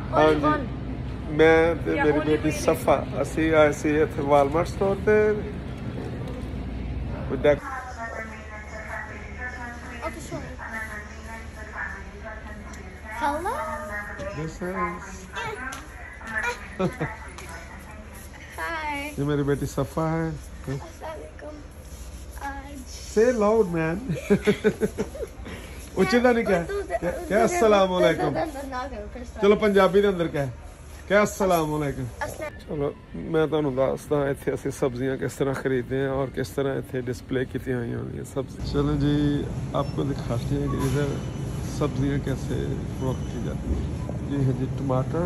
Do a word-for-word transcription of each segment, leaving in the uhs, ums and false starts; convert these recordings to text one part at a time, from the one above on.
हाँ जी मैं ते मेरी बेटी सफ़ा असी आए सी इत्थे वालमार्ट स्टोर ते Okay, show me. Hello? This is Hi. ये मेरी बेटी सफ़ा है। Assalamualaikum. आज Say loud man। उचिता नहीं क्या क्या, क्या अस्सलाम वालेकुम। चलो पंजाबी के अंदर क्या है क्या अस्सलाम वालेकुम। चलो मैं तुहानू दसदा इत्थे असीं सब्जियां किस तरह खरीदते हैं और किस तरह इत्थे डिस्प्ले की हुई होंगी सब्जी। चलो जी आपको दिखाते हैं कि इधर सब्जियां कैसे फरोख्त की जाती हैं। ये है जी टमाटर,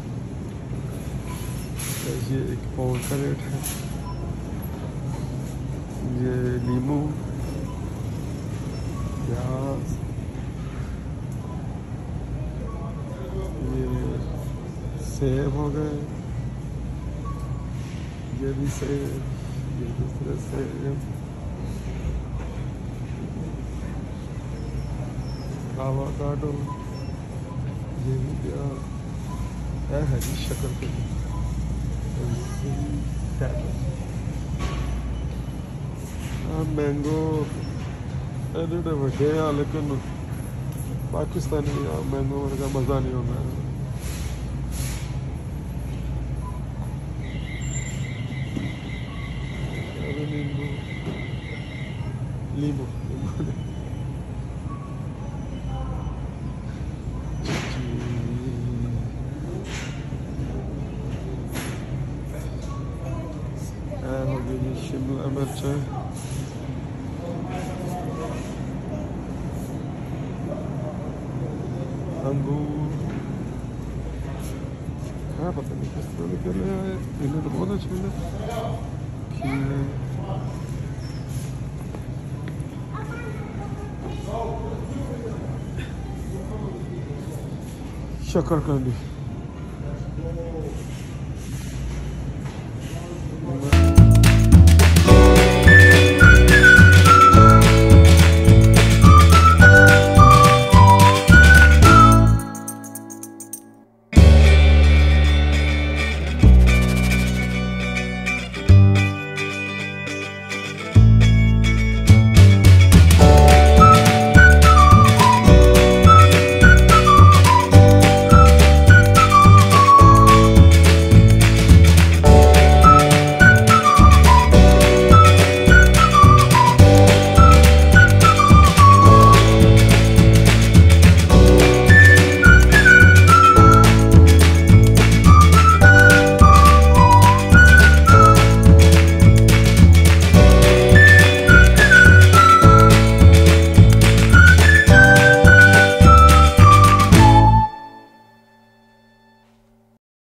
ये एक पाउंड का रेट है। ये नींबू, प्याज, ये सेब हो गए, ये भी सेब, ये दूसरे सेब, आवाकाडो, ये भी प्याज है जी शक्कर के मैंगो एडे वड्डे हैं लेकिन पाकिस्तानी मैंगो वर्गा मज़ा नहीं होता है। नींबू नींबू होगी जी शिमला मिर्च, अंगूर, हाँ पता नहीं किस तरह निकल रहा है। इन्हें तो बहुत अच्छे हैं। शकरकंदी।